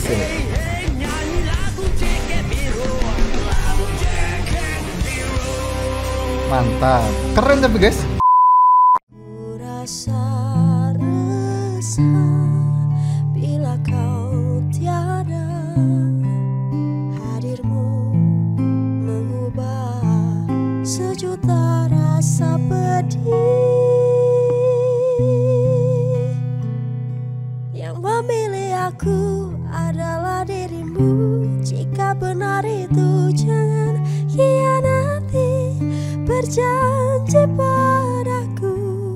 Asik. Mantap. Keren tapi guys. Rasa resah bila kau tiada, hadirmu mengubah sejuta rasa pedih. Yang memilih aku adalah dirimu. Jika benar itu jangan khianati. Berjanji padaku,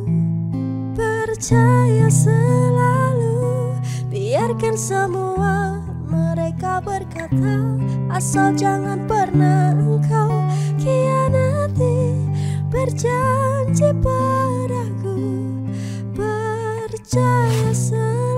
percaya selalu. Biarkan semua mereka berkata, asal jangan pernah engkau khianati. Berjanji padaku, percaya selalu.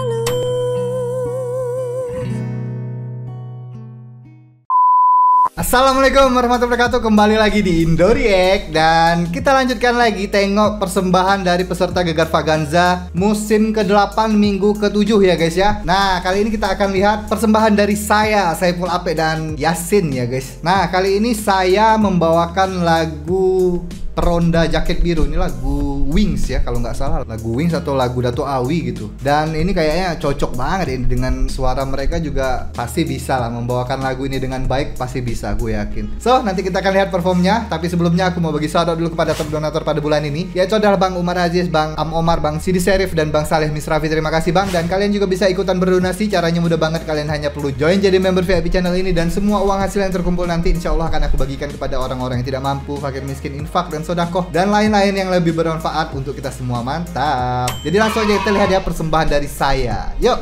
Assalamualaikum warahmatullahi wabarakatuh. Kembali lagi di Indo React. Dan kita lanjutkan lagi tengok persembahan dari peserta Gegar Vaganza musim ke-8 minggu ke-7 ya guys ya. Nah kali ini kita akan lihat persembahan dari saya, Saiful Apek dan Yasin ya guys. Nah kali ini saya membawakan lagu Peronda Jaket Biru. Ini lagu Wings ya kalau nggak salah, lagu Wings atau lagu Dato' Awi gitu. Dan ini kayaknya cocok banget ini dengan suara mereka, juga pasti bisa lah membawakan lagu ini dengan baik, pasti bisa gue yakin. So nanti kita akan lihat performnya, tapi sebelumnya aku mau bagi shoutout dulu kepada top donatur pada bulan ini, yaitu adalah Bang Umar Aziz, Bang Am Omar, Bang Sidi Serif, dan Bang Saleh Misrafi. Terima kasih Bang. Dan kalian juga bisa ikutan berdonasi, caranya mudah banget. Kalian hanya perlu join jadi member VIP channel ini, dan semua uang hasil yang terkumpul nanti insya Allah akan aku bagikan kepada orang-orang yang tidak mampu, fakir miskin, infak, dan sodakoh, dan lain-lain yang lebih bermanfaat untuk kita semua. Mantap. Jadi langsung aja kita lihat ya persembahan dari saya. Yuk.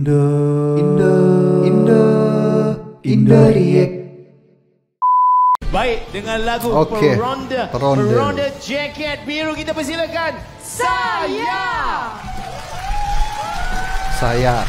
Indo React. Baik, dengan lagu Peronda Jaket Biru, kita persilakan Saya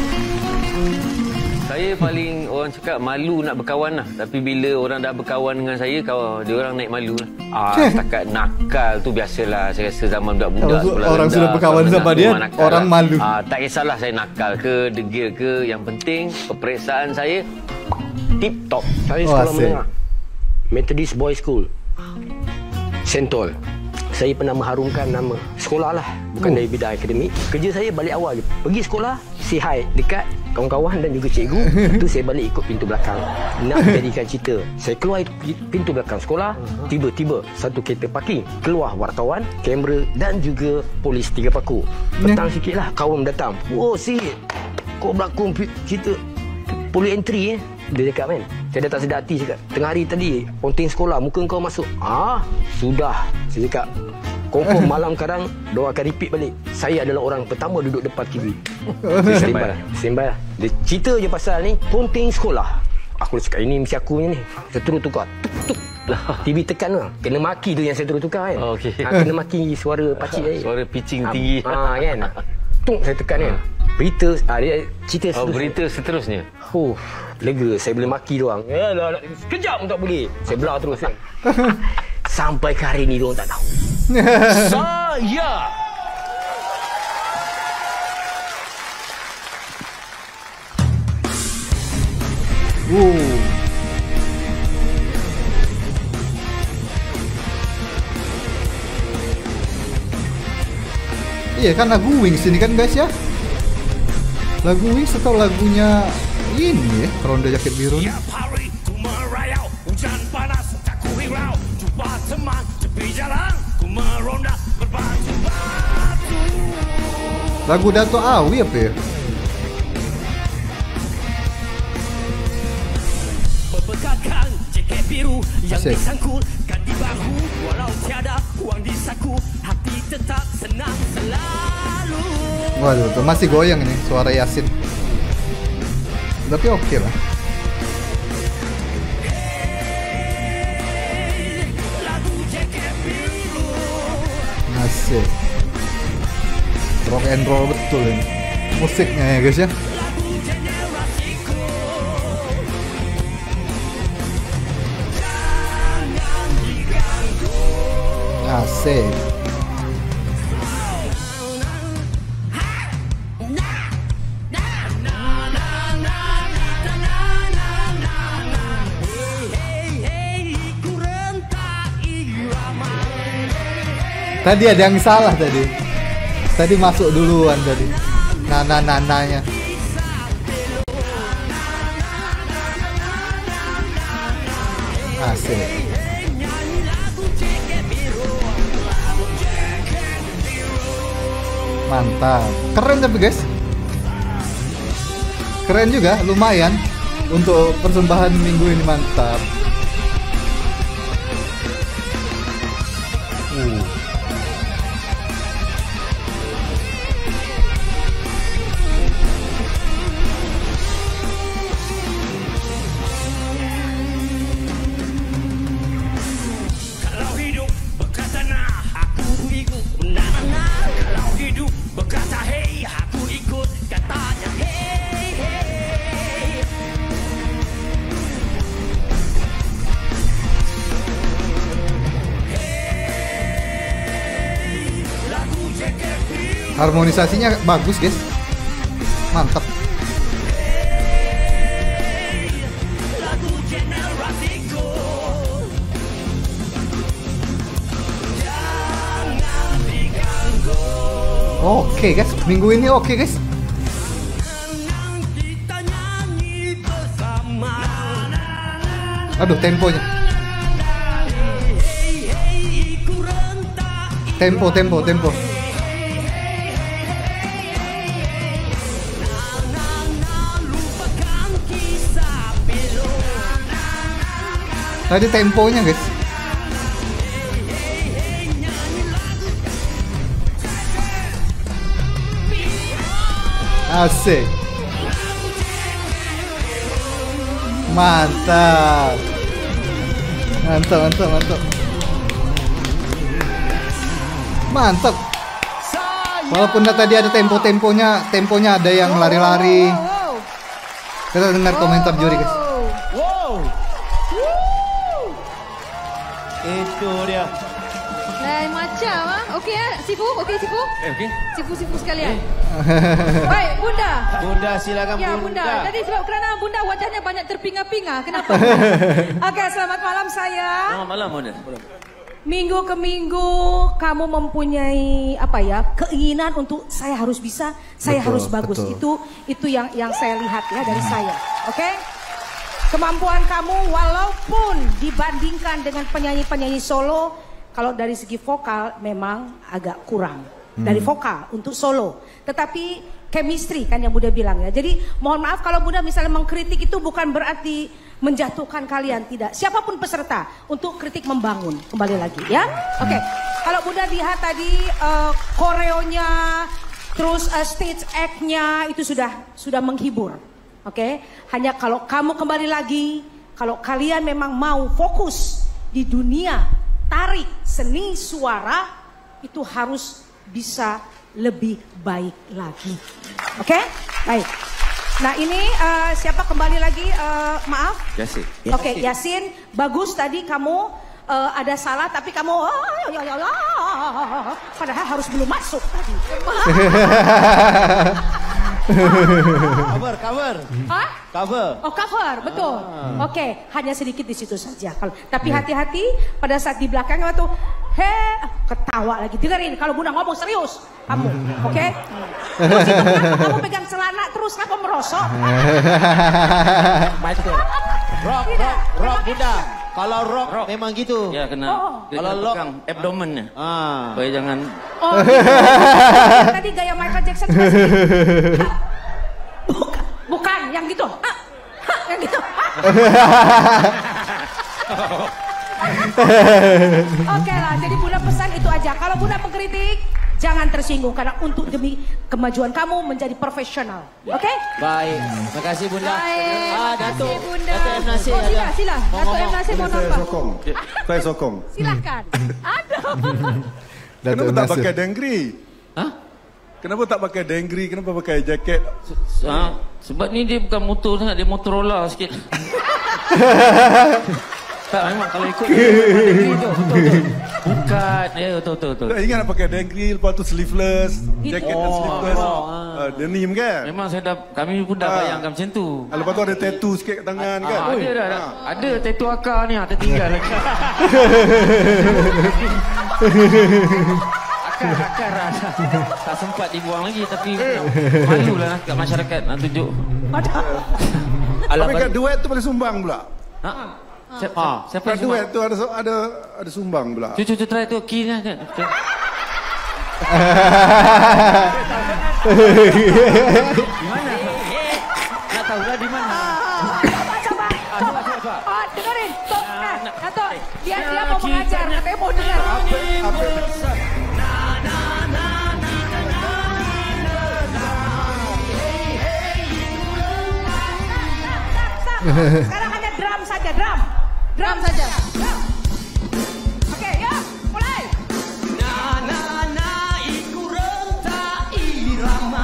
paling orang cakap malu nak berkawan lah. Tapi bila orang dah berkawan dengan saya, dia orang naik malu lah. Setakat nakal tu biasalah. Saya rasa zaman budak-budak orang sudah berkawan sama dia, orang lah. malu. Tak kisahlah saya nakal ke, degil ke. Yang penting peperiksaan saya tip top. Saya sekolah menengah Methodist Boys School Sentol. Saya pernah mengharumkan nama sekolah lah, bukan dari bidang akademik. Kerja saya balik awal je. Pergi sekolah, say hi dekat kawan-kawan dan juga cikgu. Lepas tu saya balik ikut pintu belakang. Nak menjadikan cerita. Saya keluar pintu belakang sekolah, tiba-tiba satu kereta parking. Keluar wartawan, kamera dan juga polis 3 paku. Petang sikit lah kawan datang. Oh si, kau berlakon cerita polis entry Dia cakap kan, saya dah tak sedar hati cakap, tengah hari tadi ponting sekolah muka kau masuk. Sudah. Saya cakap, confirm malam sekarang dia akan repeat balik. Saya adalah orang pertama duduk depan TV. Standby lah. Dia cerita je pasal ni ponting sekolah. Aku cakap ini mesti aku ni. Saya terus tukar. Tuk. TV tekan lah. Kena maki tu yang saya terus tukar kan. Kena maki suara pakcik tadi. Suara pitching tinggi. Kan. Tuk saya tekan kan. Berita dia cerita seterusnya. Berita seterusnya. Lega, saya boleh maki doang. Sekejap pun tak boleh. Saya belah terus kan. Sampai ke hari ni diorang tak tahu. Saya Iya kan lagu Wings ini kan guys ya. Lagu Wings atau lagunya ini ya, Peronda Jaket Biru nih. Lagu Dato' Awi apa ya? Berbekakkan jaket biru yang Asyik. disangkutkan di bahu. Walau tiada uang di saku, hati tetap senang selalu. Waduh, tuh masih goyang nih suara Yasin. Tapi oke lah. Asik. Rock and roll betul ini musiknya ya guys ya. Asik. Tadi ada yang salah tadi. Tadi masuk duluan tadi. Nananya. Asik. Mantap. Keren tapi guys. Keren juga, lumayan untuk persembahan minggu ini, mantap. Kalau hidup berkata nah, aku ikut nah nah. Kalau hidup berkata hey, aku ikut katanya hey hey. Hey, lagu JKT. Harmonisasinya bagus guys. Mantap. Lagu generasiku. Jangan diganggu. Oke guys, minggu ini oke guys. Senang kita nyanyi bersama. Aduh, temponya. Hey hey, ku rentak. Tempo. Lupakan kisah pilu. Tadi temponya guys. Asik. Mantap. Mantap. Walaupun tadi ada temponya ada yang lari-lari. Kita dengar komentar juri guys. Itu dia. Lain macam ah. Okey ah, Sifu. Okey Sifu. Okey. Sifu sekalian. Baik, Bunda. Bunda silakan Ya, Bunda. Bunda. Tadi sebab kerana Bunda wajahnya banyak terpinga-pinga. Kenapa? Okey, selamat malam sayang. Selamat malam, Bunda. Minggu ke minggu kamu mempunyai apa ya? Keinginan untuk saya harus bisa, saya Betul, harus bagus. betul. Itu yang saya lihat ya dari saya. Okey? Kemampuan kamu walaupun dibandingkan dengan penyanyi-penyanyi solo, kalau dari segi vokal memang agak kurang. Dari vokal untuk solo. Tetapi chemistry kan yang Bunda bilang ya. Jadi mohon maaf kalau Bunda misalnya mengkritik itu bukan berarti menjatuhkan kalian, tidak. Siapapun peserta untuk kritik membangun. Kembali lagi ya. Oke. Kalau Bunda lihat tadi koreonya, terus stage act-nya itu sudah menghibur. Oke. Hanya kalau kamu kembali lagi, kalau kalian memang mau fokus di dunia tarik seni suara, itu harus bisa lebih baik lagi. Oke? Baik. Nah ini siapa kembali lagi? Maaf. Yasin. Oke, Yasin. Bagus tadi kamu ada salah tapi kamu padahal harus belum masuk tadi. Cover. Hah? Cover. Oh cover, betul. Oke, hanya sedikit di situ saja. Tapi hati-hati pada saat di belakang tuh, ketawa lagi. Dengerin kalau Bunda ngomong serius, kamu, oke? Terus itu kamu pegang celana terus kamu merosot. Rock Bunda. Kalau rock memang gitu. Ya, kena Kalau lock pegang abdomennya. Supaya jangan Oh, tadi gaya Michael Jackson bukan yang gitu. Yang gitu. Oke lah, jadi Bunda pesan itu aja. Kalau Bunda mengkritik, jangan tersinggung karena untuk demi kemajuan kamu menjadi profesional. Oke? Baik. Terima kasih Bunda. Baik. Datuk. Terima kasih, Bunda. Datuk M. Nasir. Oh, sila. Datuk M. Nasir mau Saya nampak. sokong. Saya sokong. Silakan. Aduh. Kenapa tak Nasir. pakai dengri? Hah? Kenapa tak pakai dengri? Kenapa pakai jaket? Sebab ni dia bukan motor sangat, dia Motorola sikit. Tak, memang kalau ikut dengri tu, betul. Bukan, ya betul. Tak ingat nak pakai dengri, lepas tu sleeveless, jaket dan sleeveless. Denim kan? Memang kami pun dah bayangkan macam tu. Lepas tu ada tattoo sikit kat tangan kan? Ada dah. Ada tattoo akar ni, tertinggal lagi. akar tak sempat dibuang lagi tapi malu lah kat masyarakat nak tunjuk. Tapi kat duet tu boleh sumbang pula. Siapa Kat duet tu ada sumbang pula. Cucu try tu kira kan. Di mana? Nak tahu lah di mana. Dengerin. Datuk, dia mau mengajar. Katanya mau dengar. Sekarang hanya drum saja, drum saja. Oke, yuk, mulai. Iku rentak irama.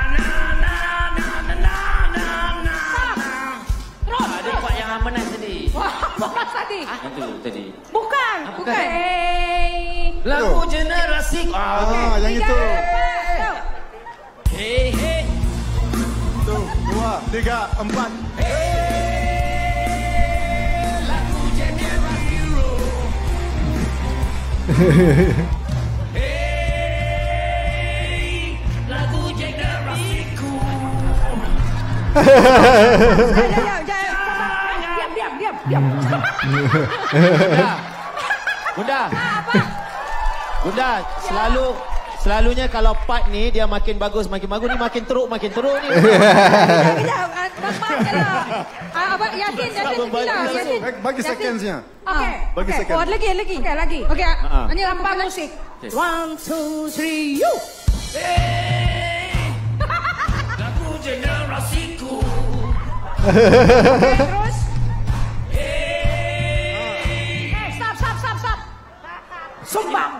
Terus. Ada part yang menaik tadi. Wah, apa tadi? Itu tadi. Bukan. Lagu generasi. Yang itu. Hey. 1, 2, 3, 4. Lagu generasi rock. Hey, lagu generasiku. Diam. Bunda, selalunya kalau part ni dia makin bagus ni makin teruk ni. Yakin. Bagi secondsnya. Bagi second. Oh, lagi. Okey. Ini lambang musik. 1, 2, 3, you. Lagu generasiku. Terus. Stop. Sumbang.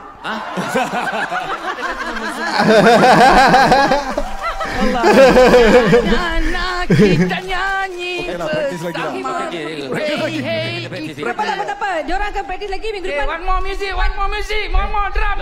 Anak kita nyanyi Berapa? Diorang akan praktis lagi minggu depan. One more music, more drum.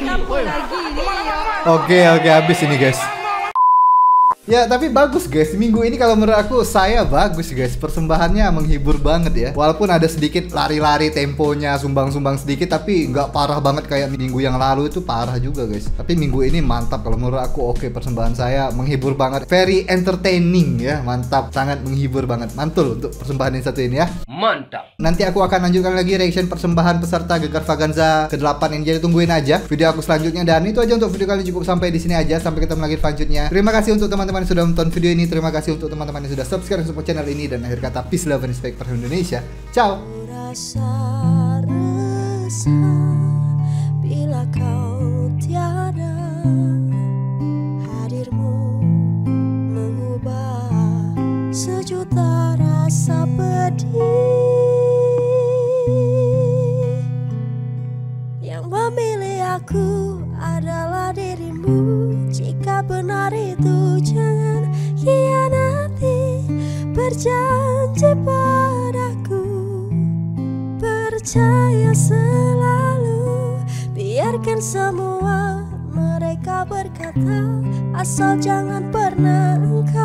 Oke, habis ini guys. Ya tapi bagus guys, minggu ini kalau menurut aku saya bagus guys. Persembahannya menghibur banget ya. Walaupun ada sedikit lari-lari temponya, sumbang-sumbang sedikit, tapi nggak parah banget kayak minggu yang lalu itu parah juga guys. Tapi minggu ini mantap kalau menurut aku. Oke, persembahan saya menghibur banget. Very entertaining ya, mantap. Sangat menghibur banget. Mantul untuk persembahan yang satu ini ya. Mantap. Nanti aku akan lanjutkan lagi reaction persembahan peserta Gegar Vaganza ke-8 ini. Jadi tungguin aja video aku selanjutnya. Dan itu aja untuk video kali ini, cukup sampai di sini aja. Sampai ketemu lagi selanjutnya. Terima kasih untuk teman-teman yang sudah menonton video ini. Terima kasih untuk teman-teman yang sudah subscribe support channel ini. Dan akhir kata, peace, love, and respect for Indonesia. Ciao. Rasa resah bila kau tiada, hadirmu mengubah sejuta rasa pedih. Yang memilih aku adalah dirimu. Jika benar itu jangan khianati. Berjanji padaku, percaya selalu. Biarkan semua mereka berkata, asal jangan pernah engkau